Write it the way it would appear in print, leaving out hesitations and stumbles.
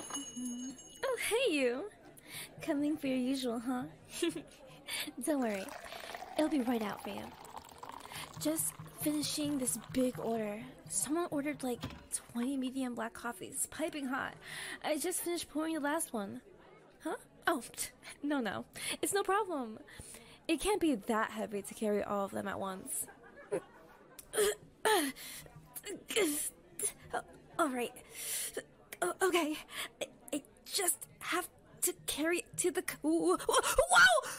Oh, hey you! Coming for your usual, huh? Don't worry, it'll be right out for you. Just finishing this big order. Someone ordered like 20 medium black coffees, piping hot. I just finished pouring the last one. Huh? Oh, no. It's no problem. It can't be that heavy to carry all of them at once. Alright. Okay. I just have to carry it to the... Whoa!